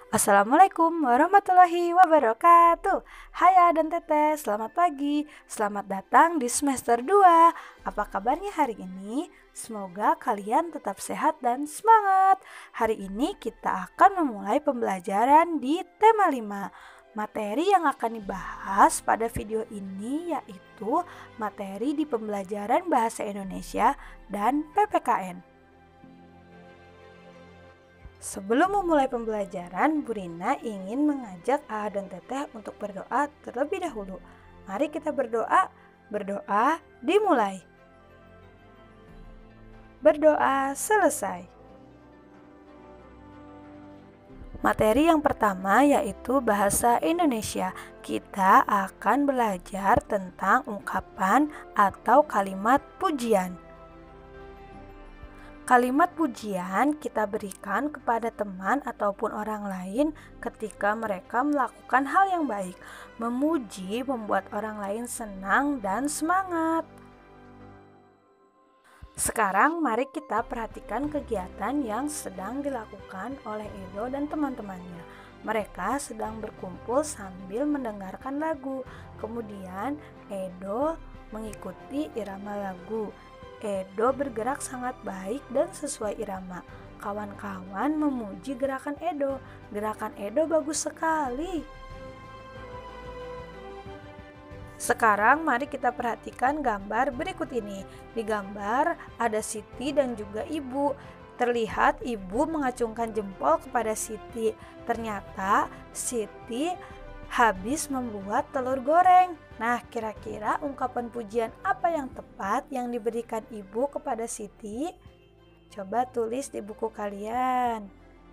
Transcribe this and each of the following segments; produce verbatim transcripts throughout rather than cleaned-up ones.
Assalamualaikum warahmatullahi wabarakatuh. Hai A dan Teteh, selamat pagi. Selamat datang di semester dua. Apa kabarnya hari ini? Semoga kalian tetap sehat dan semangat. Hari ini kita akan memulai pembelajaran di tema lima. Materi yang akan dibahas pada video ini yaitu materi di pembelajaran Bahasa Indonesia dan P P K N. Sebelum memulai pembelajaran, Bu Rina ingin mengajak A A dan Teteh untuk berdoa terlebih dahulu. Mari kita berdoa. Berdoa dimulai. Berdoa selesai. Materi yang pertama yaitu Bahasa Indonesia. Kita akan belajar tentang ungkapan atau kalimat pujian. Kalimat pujian kita berikan kepada teman ataupun orang lain ketika mereka melakukan hal yang baik. Memuji membuat orang lain senang dan semangat. Sekarang mari kita perhatikan kegiatan yang sedang dilakukan oleh Edo dan teman-temannya. Mereka sedang berkumpul sambil mendengarkan lagu. Kemudian Edo mengikuti irama lagu. Edo bergerak sangat baik dan sesuai irama. Kawan-kawan memuji gerakan Edo. Gerakan Edo bagus sekali. Sekarang mari kita perhatikan gambar berikut ini. Di gambar ada Siti dan juga Ibu. Terlihat Ibu mengacungkan jempol kepada Siti. Ternyata Siti habis membuat telur goreng. Nah, kira-kira ungkapan pujian apa yang tepat yang diberikan Ibu kepada Siti? Coba tulis di buku kalian.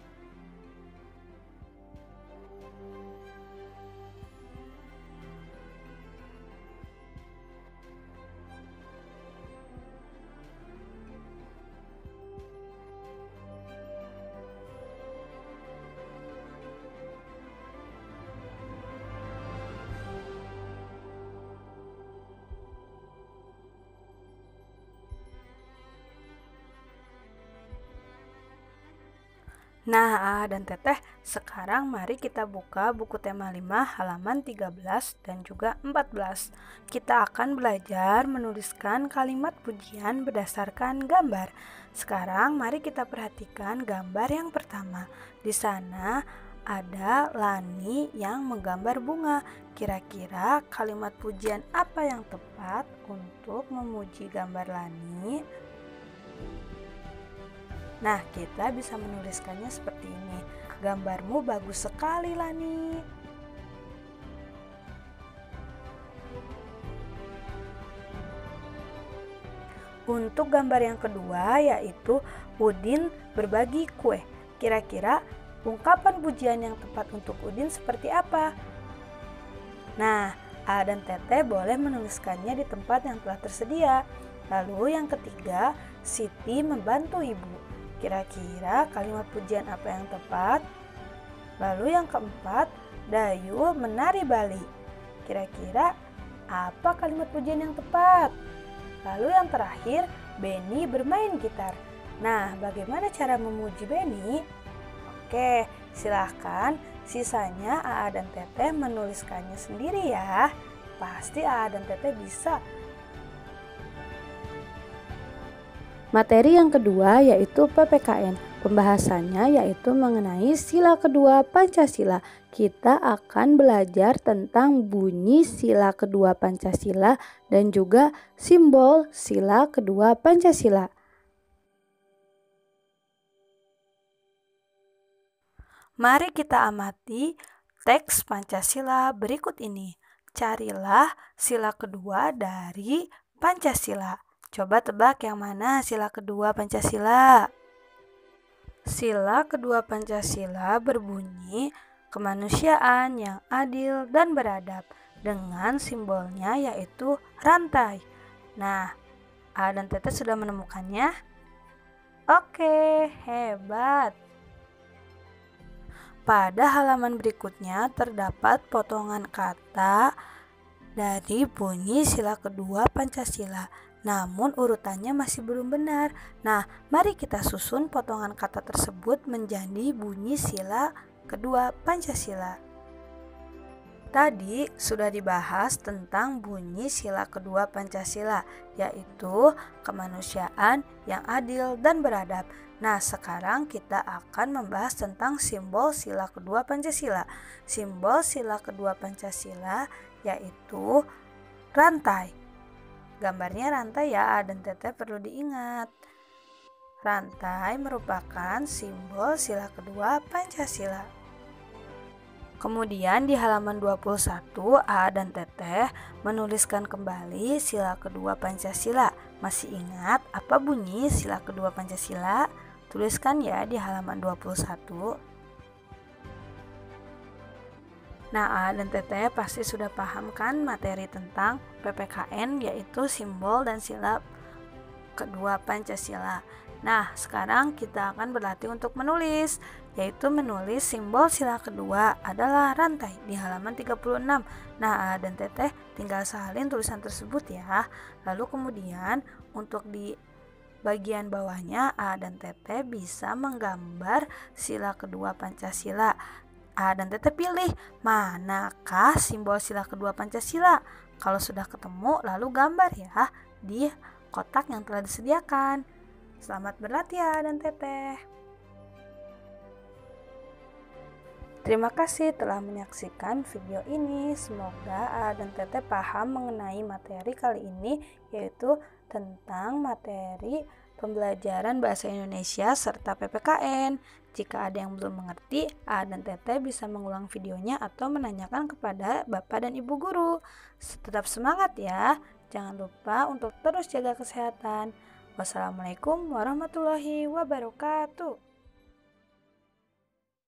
Nah, A dan Teteh, sekarang mari kita buka buku tema lima halaman tiga belas dan juga empat belas. Kita akan belajar menuliskan kalimat pujian berdasarkan gambar. Sekarang mari kita perhatikan gambar yang pertama. Di sana ada Lani yang menggambar bunga. Kira-kira kalimat pujian apa yang tepat untuk memuji gambar Lani? Nah, kita bisa menuliskannya seperti ini. Gambarmu bagus sekali, Lani. Untuk gambar yang kedua yaitu Udin berbagi kue. Kira-kira ungkapan pujian yang tepat untuk Udin seperti apa? Nah, A dan Teteh boleh menuliskannya di tempat yang telah tersedia. Lalu yang ketiga, Siti membantu ibu. Kira-kira kalimat pujian apa yang tepat? Lalu yang keempat, Dayu menari Bali. Kira-kira apa kalimat pujian yang tepat? Lalu yang terakhir, Beni bermain gitar. Nah, bagaimana cara memuji Beni? Oke, silahkan sisanya A A dan Teteh menuliskannya sendiri ya. Pasti A A dan Teteh bisa. Materi yang kedua yaitu P P K N. Pembahasannya yaitu mengenai sila kedua Pancasila. Kita akan belajar tentang bunyi sila kedua Pancasila dan juga simbol sila kedua Pancasila. Mari kita amati teks Pancasila berikut ini. Carilah sila kedua dari Pancasila. Coba tebak yang mana sila kedua Pancasila. Sila kedua Pancasila berbunyi kemanusiaan yang adil dan beradab dengan simbolnya yaitu rantai. Nah, A dan Teteh sudah menemukannya? Oke, hebat. Pada halaman berikutnya terdapat potongan kata dari bunyi sila kedua Pancasila. Namun urutannya masih belum benar. Nah, mari kita susun potongan kata tersebut menjadi bunyi sila kedua Pancasila. Tadi sudah dibahas tentang bunyi sila kedua Pancasila, yaitu kemanusiaan yang adil dan beradab. Nah, sekarang kita akan membahas tentang simbol sila kedua Pancasila. Simbol sila kedua Pancasila yaitu rantai. Gambarnya rantai ya, dan teteh perlu diingat. Rantai merupakan simbol sila kedua Pancasila. Kemudian di halaman dua puluh satu, A dan Teteh menuliskan kembali sila kedua Pancasila. Masih ingat apa bunyi sila kedua Pancasila? Tuliskan ya di halaman dua puluh satu. Nah, A dan Teteh pasti sudah paham kan materi tentang P P K N, yaitu simbol dan sila kedua Pancasila. Nah, sekarang kita akan berlatih untuk menulis, yaitu menulis simbol sila kedua adalah rantai di halaman tiga puluh enam. Nah, A dan Teteh tinggal salin tulisan tersebut ya. Lalu kemudian untuk di bagian bawahnya A dan Teteh bisa menggambar sila kedua Pancasila. A dan Teteh pilih manakah simbol sila kedua Pancasila. Kalau sudah ketemu lalu gambar ya di kotak yang telah disediakan. Selamat berlatih ya dan Teteh. Terima kasih telah menyaksikan video ini. Semoga A dan Teteh paham mengenai materi kali ini, yaitu tentang materi pembelajaran bahasa Indonesia serta P P K N. Jika ada yang belum mengerti, A dan Teteh bisa mengulang videonya atau menanyakan kepada Bapak dan Ibu guru. Tetap semangat ya. Jangan lupa untuk terus jaga kesehatan. Wassalamualaikum warahmatullahi wabarakatuh.